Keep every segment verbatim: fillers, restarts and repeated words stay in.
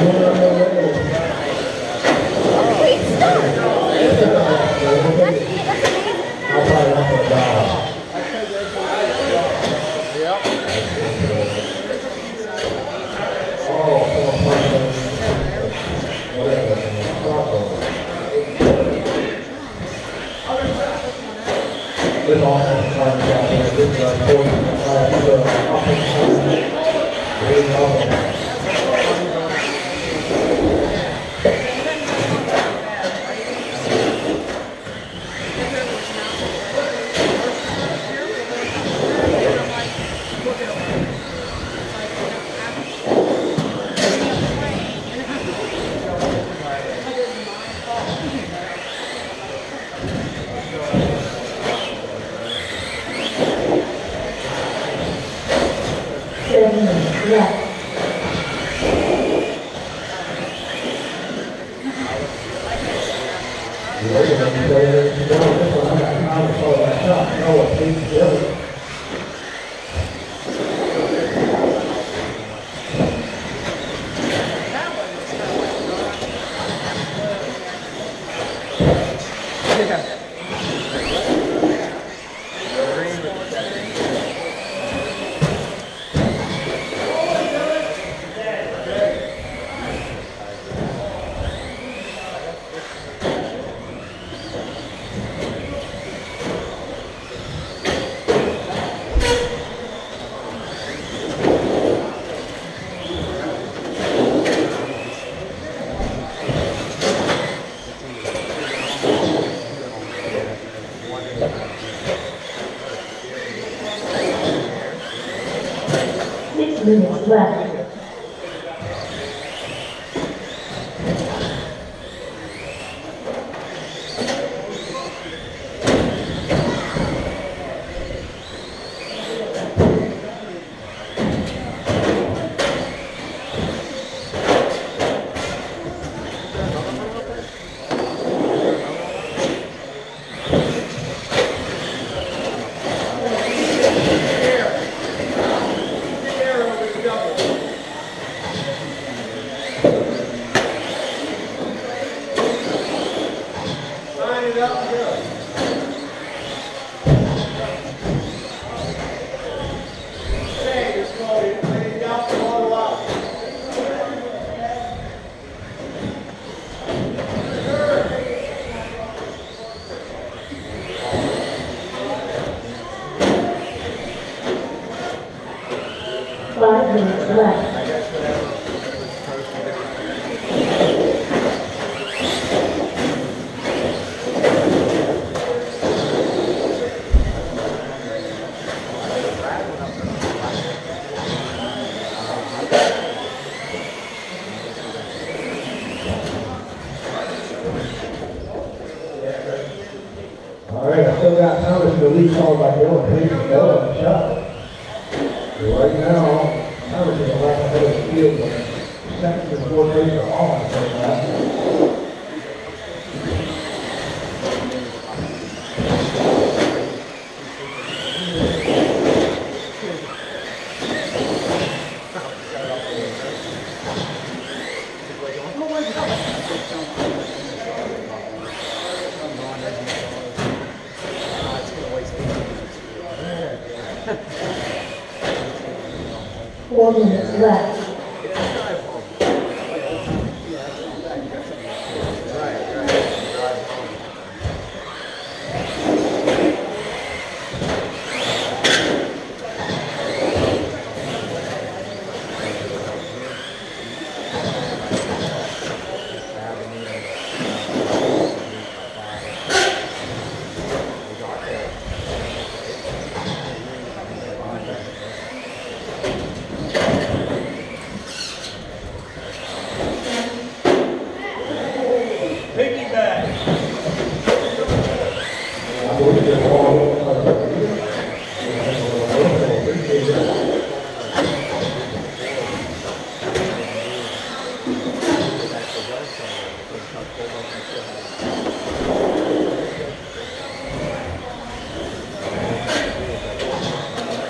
minutes left. Five minutes left. All right, I still got Thomas to lead called by Dylan. Please go and shot. Right now, Thomas is right ahead of the field. The second and fourth base are all on the same line. Four minutes left.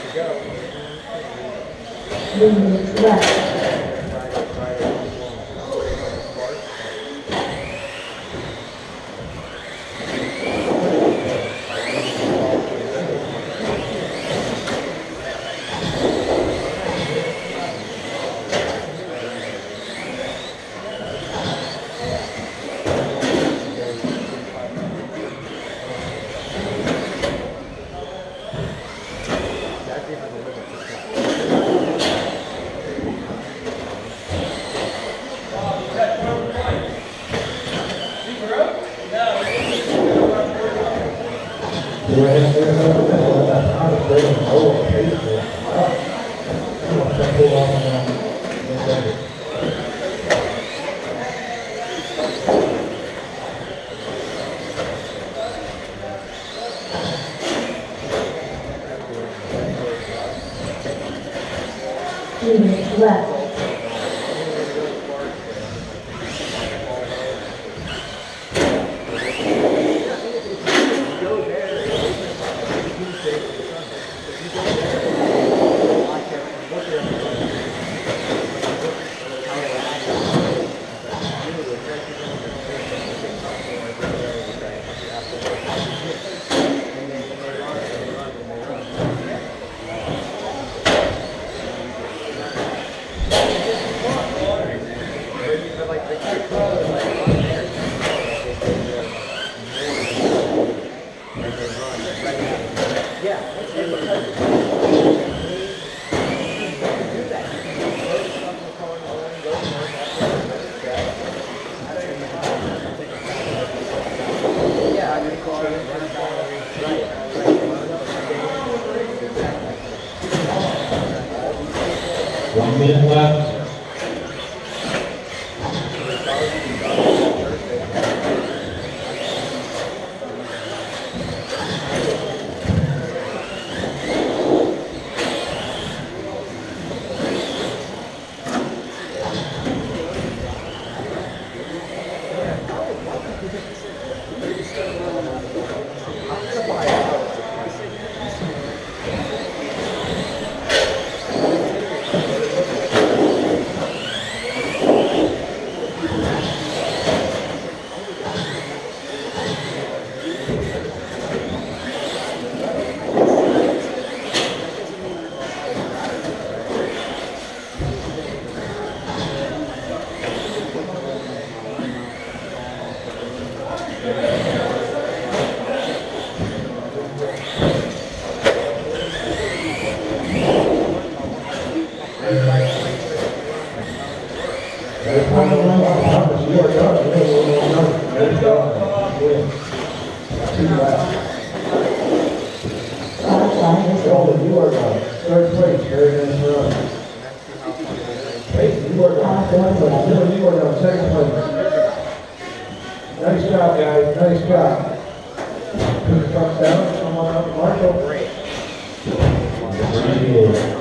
Three minutes left. Two minutes left. One minute left. You are done. Third place, very nice run. Hey, you are done. Second place. You are done. Second place. Nice job, guys. Nice job. Put the trucks down. Come on up, Marshall. Appreciate it.